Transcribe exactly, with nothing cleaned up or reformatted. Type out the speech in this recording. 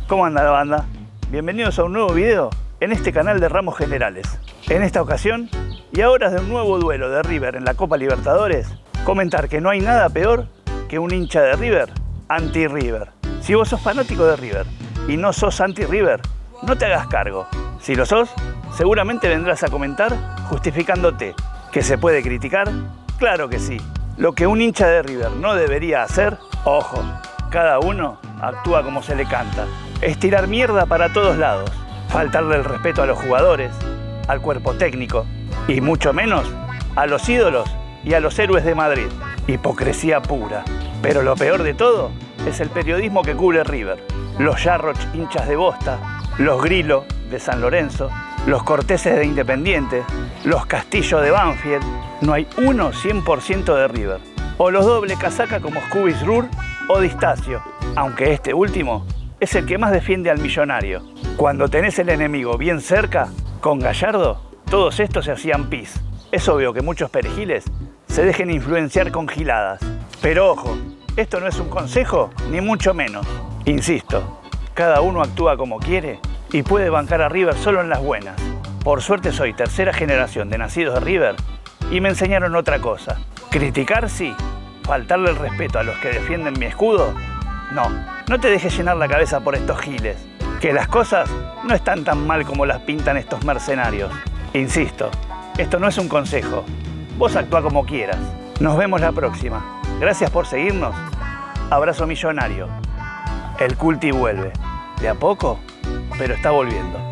¿Cómo anda la banda? Bienvenidos a un nuevo video en este canal de Ramos Generales. En esta ocasión, y a horas de un nuevo duelo de River en la Copa Libertadores, comentar que no hay nada peor que un hincha de River anti-River. Si vos sos fanático de River y no sos anti-River, no te hagas cargo. Si lo sos, seguramente vendrás a comentar justificándote. ¿Que se puede criticar? Claro que sí. Lo que un hincha de River no debería hacer, ojo, cada uno actúa como se le canta. Es tirar mierda para todos lados, faltarle el respeto a los jugadores, al cuerpo técnico y mucho menos a los ídolos y a los héroes de Madrid. Hipocresía pura. Pero lo peor de todo es el periodismo que cubre River. Los Yarroch hinchas de Bosta, los Grillo de San Lorenzo, los Corteses de Independiente, los Castillo de Banfield. No hay uno cien por ciento de River. O los doble casaca como Scooby Rur o Distacio, aunque este último es el que más defiende al millonario. Cuando tenés el enemigo bien cerca, con Gallardo, todos estos se hacían pis. Es obvio que muchos perejiles se dejen influenciar con giladas. Pero ojo, esto no es un consejo, ni mucho menos. Insisto, cada uno actúa como quiere y puede bancar a River solo en las buenas. Por suerte soy tercera generación de nacidos de River y me enseñaron otra cosa. Criticar sí, faltarle el respeto a los que defienden mi escudo, no. No te dejes llenar la cabeza por estos giles, que las cosas no están tan mal como las pintan estos mercenarios. Insisto, esto no es un consejo. Vos actúa como quieras. Nos vemos la próxima. Gracias por seguirnos. Abrazo millonario. El Culti vuelve. De a poco, pero está volviendo.